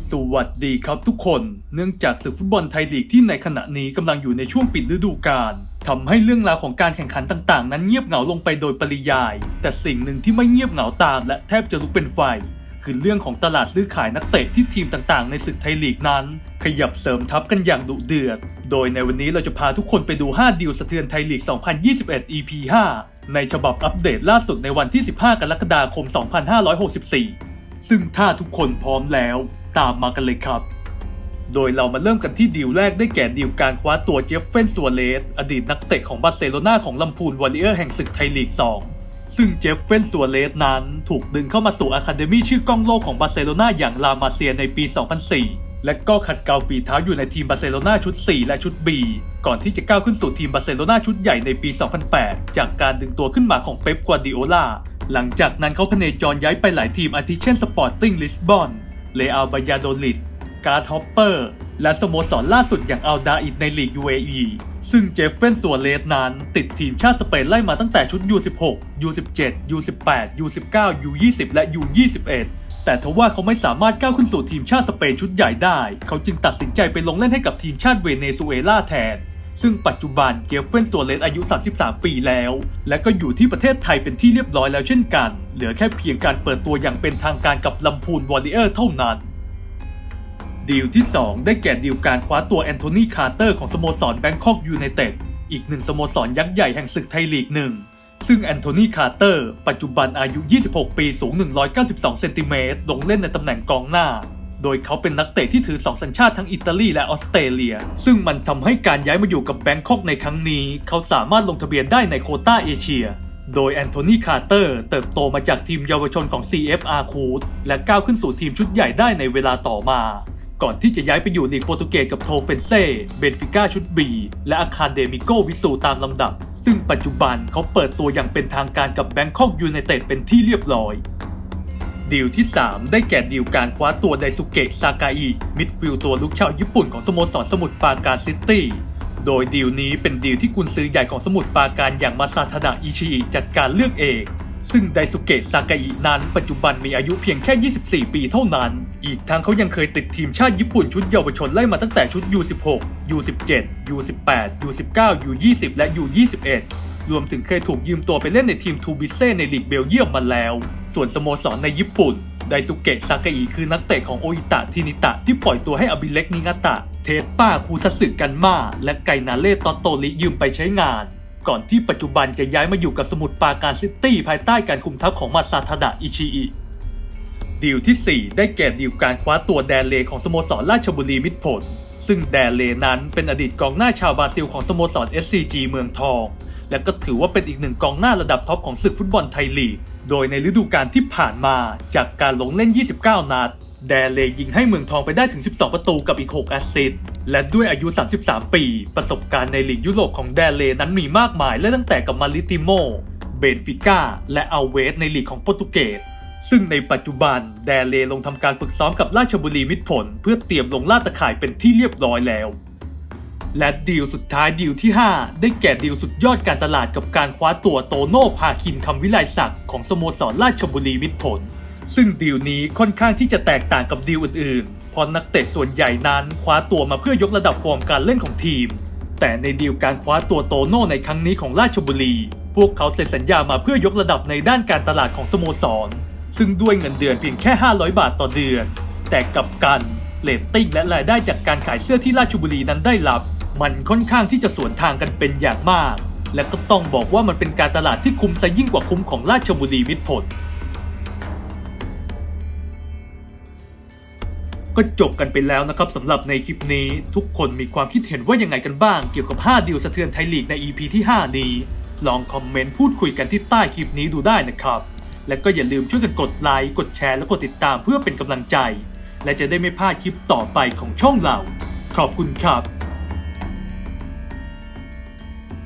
สวัสดีครับทุกคนเนื่องจากศึกฟุตบอลไทยลีกที่ในขณะนี้กำลังอยู่ในช่วงปิดฤดูกาลทำให้เรื่องราวของการแข่งขันต่างๆนั้นเงียบเหงาลงไปโดยปริยายแต่สิ่งหนึ่งที่ไม่เงียบเหงาตามและแทบจะลุกเป็นไฟคือเรื่องของตลาดซื้อขายนักเตะที่ทีมต่างๆในศึกไทยลีกนั้นขยับเสริมทัพกันอย่างดุเดือดโดยในวันนี้เราจะพาทุกคนไปดู5ดีลสะเทือนไทยลีก 2021 EP 5 ในฉบับอัปเดตล่าสุดในวันที่ 15 กรกฎาคม 2564 ซึ่งถ้าทุกคนพร้อมแล้วตามมากันเลยครับโดยเรามาเริ่มกันที่ดีลแรกได้แก่ดีลการคว้าตัวเจฟเฟนซัวเรสอดีตนักเตะของบาร์เซโลนาของลำพูนวอริเออร์แห่งศึกไทยลีก 2ซึ่งเจฟเฟนซัวเรสนั้นถูกดึงเข้ามาสู่อะคาเดมี่ชื่อก้องโลกของบาร์เซโลนาอย่างลามาเซียในปี 2004 และก็ขัดเกลาฝีเท้าอยู่ในทีมบาร์เซโลนาชุด 4 และชุด B ก่อนที่จะก้าวขึ้นสู่ทีมบาร์เซโลนาชุดใหญ่ในปี 2008 จากการดึงตัวขึ้นมาของเป๊ป กัวร์ดิโอลาหลังจากนั้นเขาพเนจรย้ายไปหลายทีมอาทิเช่นสปอร์ติ้งลิสบอนเรอัล บายาโดลิดการ์ดฮอปเปอร์และสโมสรล่าสุดอย่างอัลดาอิดในลีก UAE ซึ่งเจฟเฟนซัวเรสนั้นติดทีมชาติสเปนไล่มาตั้งแต่ชุด U16 U17 U18 U19 U20 และ U21 แต่ทว่าเขาไม่สามารถก้าวขึ้นสู่ทีมชาติสเปนชุดใหญ่ได้เขาจึงตัดสินใจไปลงเล่นให้กับทีมชาติเวเนซุเอลาแทนซึ่งปัจจุบันเจฟเฟนซัวเรสอายุ 33 ปีแล้วและก็อยู่ที่ประเทศไทยเป็นที่เรียบร้อยแล้วเช่นกันเหลือแค่เพียงการเปิดตัวอย่างเป็นทางการกับลำพูนวอริเออร์เท่านั้นดีลที่ 2 ได้แก่ดีลการคว้าตัวแอนโทนี คาร์เตอร์ของสโมสรแบงคอกยูไนเต็ดอีกหนึ่งสโมสรยักษ์ใหญ่แห่งศึกไทยลีก 1ซึ่งแอนโทนี คาร์เตอร์ปัจจุบันอายุ 26 ปีสูง 192 เซนติเมตรลงเล่นในตำแหน่งกองหน้าโดยเขาเป็นนักเตะที่ถือ2สัญชาติทั้งอิตาลีและออสเตรเลียซึ่งมันทำให้การย้ายมาอยู่กับแบงคอกในครั้งนี้เขาสามารถลงทะเบียนได้ในโควต้าเอเชียโดยแอนโทนี คาร์เตอร์เติบโตมาจากทีมเยาวชนของ CFR คูดและก้าวขึ้นสู่ทีมชุดใหญ่ได้ในเวลาต่อมาก่อนที่จะย้ายไปอยู่ลีกโปรตุเกสกับโทเฟนเซ่เบนฟิก้าชุด B และอาคาเดมิโกวิสูตามลำดับซึ่งปัจจุบันเขาเปิดตัวอย่างเป็นทางการกับแบงคอกยูไนเต็ดเป็นที่เรียบร้อยดีลที่ 3 ได้แก่ดีลการคว้าตัวไดซุเกะ ซากาอิมิดฟิลด์ตัวลุกชาวญี่ปุ่นของสโมสรสมุทรปราการซิตี้โดยดีลนี้เป็นดีลที่กุนซือใหญ่ของสมุทรปราการอย่างมาซาทาดะ อิชิอิจัดการเลือกเองซึ่งไดซุเกะ ซากาอินั้นปัจจุบันมีอายุเพียงแค่ 24 ปีเท่านั้นอีกทั้งเขายังเคยติดทีมชาติญี่ปุ่นชุดเยาวชนไล่มาตั้งแต่ชุด U16 U17 U18 U19 U20 และ U21 รวมถึงเคยถูกยืมตัวไปเล่นในทีมทูบิเซ่ในลีกเบลเยียมมาแล้วส่วนสโมสรในญี่ปุ่นไดซุเกะ ซากาอิคือนักเตะของโออิตะ ทินิตะที่ปล่อยตัวให้อบิเล็ก นิงาตะ เทสป้า คูซัตสึ กันมาและไกนาเล่ ตอโตริยืมไปใช้งานก่อนที่ปัจจุบันจะย้ายมาอยู่กับสมุทรปราการซิตี้ภายใต้การคุมทัพของมาซาทาดะ อิชิอิดีลที่ 4 ได้แก่ดีลการคว้าตัวแดนเลของสโมสรราชบุรีมิตรผลซึ่งแดนเลนั้นเป็นอดีตกองหน้าชาวบราซิลของสโมสร SCG เมืองทองและก็ถือว่าเป็นอีกหนึ่งกองหน้าระดับท็อปของศึกฟุตบอลไทยลีกโดยในฤดูกาลที่ผ่านมาจากการลงเล่น 29 นัดแดนเลยิงให้เมืองทองไปได้ถึง 12 ประตูกับอีก 6 แอสซิสต์และด้วยอายุ 33 ปีประสบการณ์ในลีกยุโรปของแดนเลนั้นมีมากมายและตั้งแต่กับมาริติโมเบนฟิก้าและอัลเวสในลีกของโปรตุเกสซึ่งในปัจจุบันแดนเลลงทำการฝึกซ้อมกับราชบุรีมิตรผลเพื่อเตรียมลงล่าตะข่ายเป็นที่เรียบร้อยแล้วและดีลสุดท้ายดีลที่ 5 ได้แก่ดีลสุดยอดการตลาดกับการคว้าตัวโตโน่พาคินคำวิไลศักดิ์ของสโมสรราชบุรีมิตรผลซึ่งดีลนี้ค่อนข้างที่จะแตกต่างกับดีลอื่นๆเพราะนักเตะส่วนใหญ่นั้นคว้าตัวมาเพื่อยกระดับฟอร์มการเล่นของทีมแต่ในดีลการคว้าตัวโตโน่ในครั้งนี้ของราชบุรีพวกเขาเซ็นสัญญามาเพื่อยกระดับในด้านการตลาดของสโมสรซึ่งด้วยเงินเดือนเพียงแค่ 500 บาทต่อเดือนแต่กลับกันเรตติ้งและรายได้จากการขายเสื้อที่ราชบุรีนั้นได้รับมันค่อนข้างที่จะสวนทางกันเป็นอย่างมากและก็ต้องบอกว่ามันเป็นการตลาดที่คุ้มซะยิ่งกว่าคุ้มของราชบุรีมิตรผลก็จบกันไปแล้วนะครับสำหรับในคลิปนี้ทุกคนมีความคิดเห็นว่ายังไงกันบ้างเกี่ยวกับ5ดีลสะเทือนไทยลีกใน EP ที่ 5 นี้ลองคอมเมนต์พูดคุยกันที่ใต้คลิปนี้ดูได้นะครับและก็อย่าลืมช่วยกันกดไลค์กดแชร์และกดติดตามเพื่อเป็นกำลังใจและจะได้ไม่พลาดคลิปต่อไปของช่องเราขอบคุณครับ